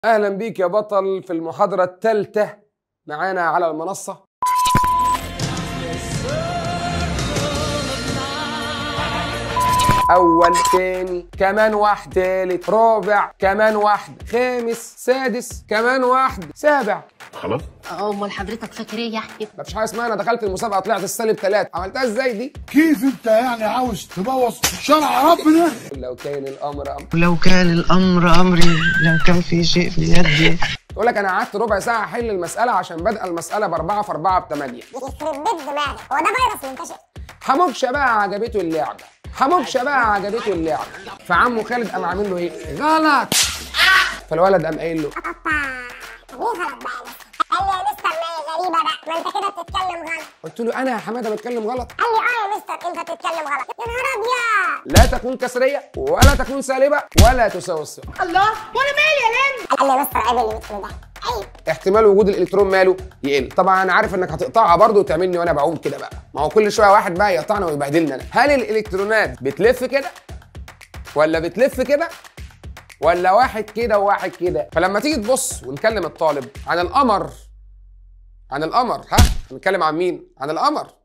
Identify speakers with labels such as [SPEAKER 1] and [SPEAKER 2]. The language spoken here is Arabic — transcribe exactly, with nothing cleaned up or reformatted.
[SPEAKER 1] أهلا بيك يا بطل في المحاضرة الثالثة معانا على المنصة. أول، تاني، كمان واحد، تالت، رابع، كمان واحد، خامس، سادس، كمان واحد، سابع.
[SPEAKER 2] خلاص؟
[SPEAKER 3] امال حضرتك فاكر ايه يا احمد؟
[SPEAKER 1] مفيش حاجة اسمها أنا دخلت المسابقة طلعت السالب ثلاثة، عملتها إزاي دي؟
[SPEAKER 2] كيف أنت يعني عاوز تبوظ شرع ربنا؟
[SPEAKER 1] لو كان الأمر أمر
[SPEAKER 4] لو كان الأمر أمري لو كان في شيء في يدي.
[SPEAKER 1] تقول لك أنا قعدت ربع ساعة أحل المسألة عشان بادئة المسألة بأربعة في أربعة بثمانية.
[SPEAKER 5] يخرب بيت دماغك، هو ده فيروس منتشر؟
[SPEAKER 1] حموكشة بقى عجبته اللعبة، حموكشة بقى عجبته اللعبة، فعمه خالد قام عامل له إيه؟ غلط. فالولد قام قايل له
[SPEAKER 5] طب ليه غلط بقى؟ قال لي يا مستر ما غريبة بقى، ما أنت كده بتتكلم غلط.
[SPEAKER 1] قلت له أنا يا حمادة بتكلم غلط؟
[SPEAKER 5] قال لي أه يا مستر أنت بتتكلم غلط. يا نهار أبيض!
[SPEAKER 1] لا تكون كسرية ولا تكون سالبة ولا تساوي الصفر.
[SPEAKER 5] الله وأنا مالي يا لين؟ قال لي يا مستر عيب اللي بتقوله ده. عيب.
[SPEAKER 1] احتمال وجود الالكترون ماله يقل. طبعا انا عارف انك هتقطعها برضه وتعملني وانا بعوم كده بقى، ما هو كل شويه واحد بقى يقطعنا ويبهدلنا انا. هل الالكترونات بتلف كده ولا بتلف كده ولا واحد كده وواحد كده؟ فلما تيجي تبص ونكلم الطالب عن القمر، عن القمر، ها هنتكلم عن مين؟ عن القمر.